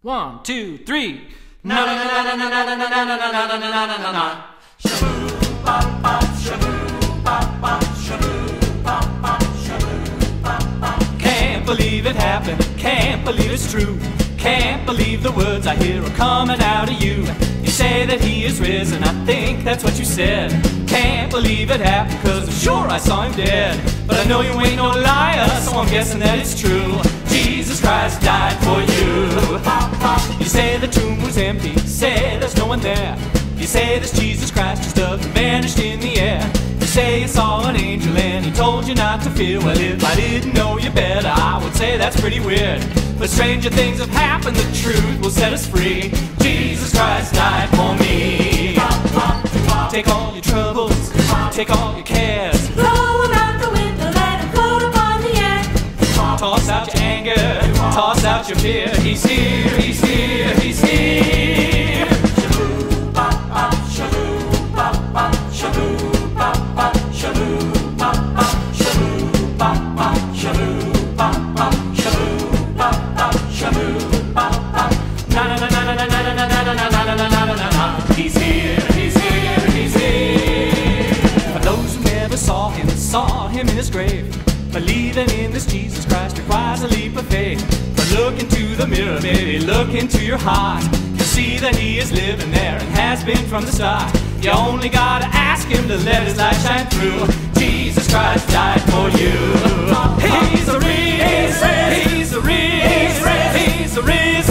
1, 2, 3. Na na na na na na na na na na na na na na na na. Shaboo bop bop, shaboo bop bop, shaboo bop bop, shaboo bop bop. Can't believe it happened, can't believe it's true. Can't believe the words I hear are coming out of you. You say that he is risen, I think that's what you said. Can't believe it happened, cause I'm sure I saw him dead. But I know you ain't no liar, so I'm guessing that it's true. Jesus Christ died for you. You say the tomb was empty, you say there's no one there. You say this Jesus Christ just up and vanished in the air. You say you saw an angel and he told you not to fear. Well, if I didn't know you better, I would say that's pretty weird. But stranger things have happened, the truth will set us free. Jesus Christ died for me. Take all your troubles, take all your cares, throw them out the window, let them float up on the air. toss out your anger, toss out your fear. He's here, he's here, he's here. Shaboo bop bop, shaboo bop bop, shaboo bop bop, shaboo bop bop, shaboo bop bop, shaboo bop bop, shaboo bop bop, shaboo bop bop. Na na na na na na na na na na na na na na na. He's here, he's here, he's here. For those who never saw him in his grave, believing in this Jesus Christ requires a leap of faith. But look into the mirror, baby, look into your heart. You'll see that he is living there and has been from the start. You only gotta ask him to let his light shine through. Jesus Christ died for you. He's a reason, he's a reason, he's a reason.